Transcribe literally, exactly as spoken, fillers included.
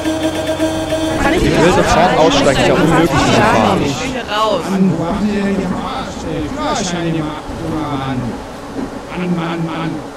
Kann ich Ich will sofort aussteigen, ist ja unmöglich zu fahren. Ich will hier raus. Mann, wo haben Sie denn gemacht? Führerschein gemacht, Mann. Mann, Mann, Mann.